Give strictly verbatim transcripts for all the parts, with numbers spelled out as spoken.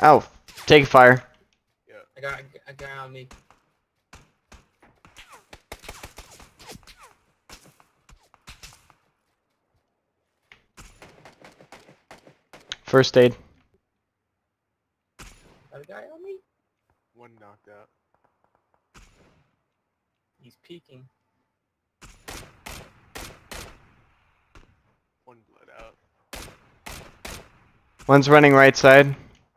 Oh, take fire. Yeah. I got a guy on me. First aid. Got a guy on me? One knocked out. He's peeking. One blood out. One's running right side.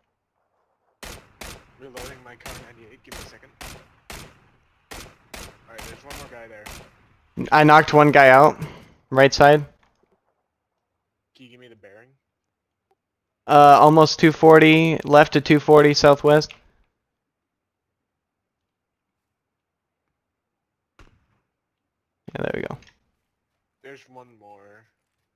Reloading my Kar ninety-eight. Give me a second. Alright, there's one more guy there. I knocked one guy out. Right side. Can you give me the bearing? Uh, almost two forty. Left to two forty southwest. Yeah, there we go. There's one more.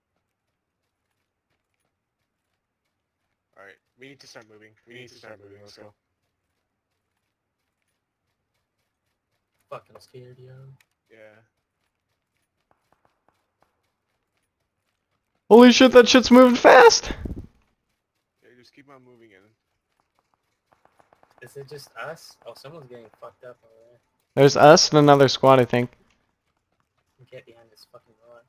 Alright, we need to start moving. We need to start moving. Let's go. Fucking scared, yo. Yeah. Holy shit, that shit's moving fast! Yeah, just keep on moving in. Is it just us? Oh, someone's getting fucked up over there. There's us and another squad, I think. Get behind this fucking rock.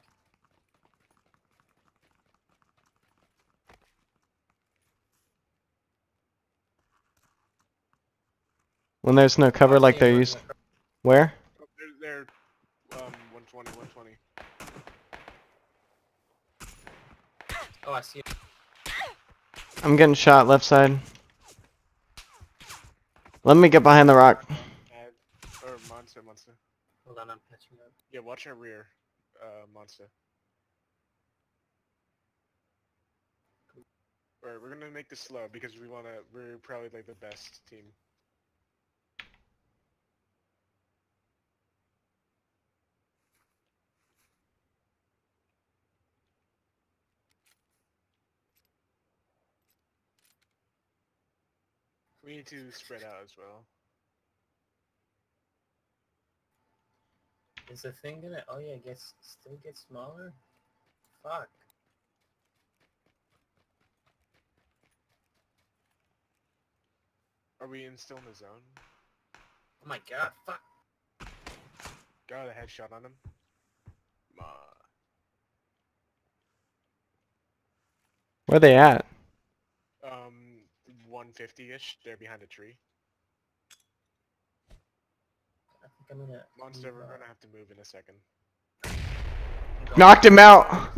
When there's no cover like there used. Where? Oh, they're, they're, um, one twenty, one twenty. Oh, I see him. I'm getting shot left side. Let me get behind the rock. Add, or monster, monster. Hold on, I'm catching up. Yeah, watch our rear, uh, monster. Alright, we're gonna make this slow because we wanna, we're probably like the best team. We need to spread out as well. Is the thing gonna? Oh yeah, it gets still get smaller. Fuck. Are we in still in the zone? Oh my god, fuck. Got a headshot on him. Ma. Where they at? Um, one fifty-ish. They're behind a tree. I think I'm gonna. Monster, move we're on. gonna have to move in a second. Knocked him out!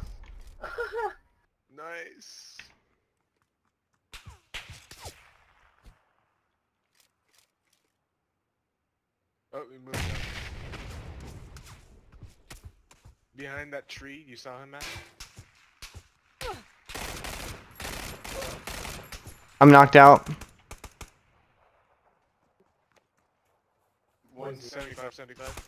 Nice. Oh, we moved up. Behind that tree, you saw him, Matt? I'm knocked out. one seventy-five, seventy-five.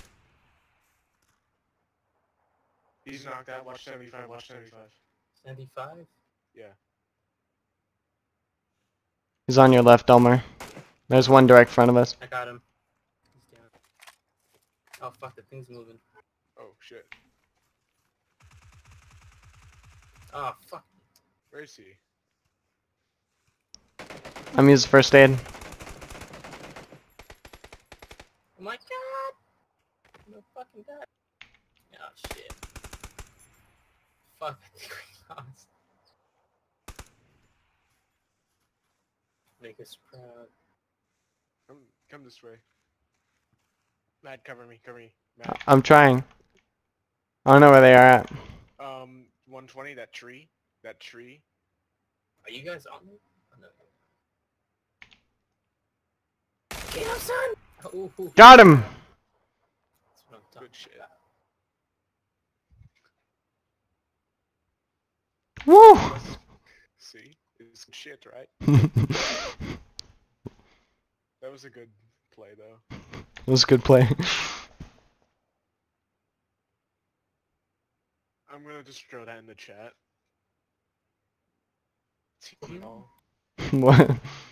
He's knocked out, watch seventy-five, watch seventy-five. seventy-five? Yeah. He's on your left, Elmer. There's one direct front of us. I got him. He's down. Oh fuck, the thing's moving. Oh, shit. Oh fuck. Where is he? I'm using first aid. Oh my god! No fucking god. Oh shit. Fuck, I think we lost. Make us proud. Come, come this way. Matt, cover me, cover me. Matt. I'm trying. I don't know where they are at. Um, one twenty, that tree. That tree. Are you guys on me? Oh, no. Get him, son! Oh, ooh, ooh. Got him! That's what I'm talking Good shit. about. Woo! See? It's good shit, right? That was a good play, though. It was a good play. I'm gonna just throw that in the chat. Hmm? Oh. What?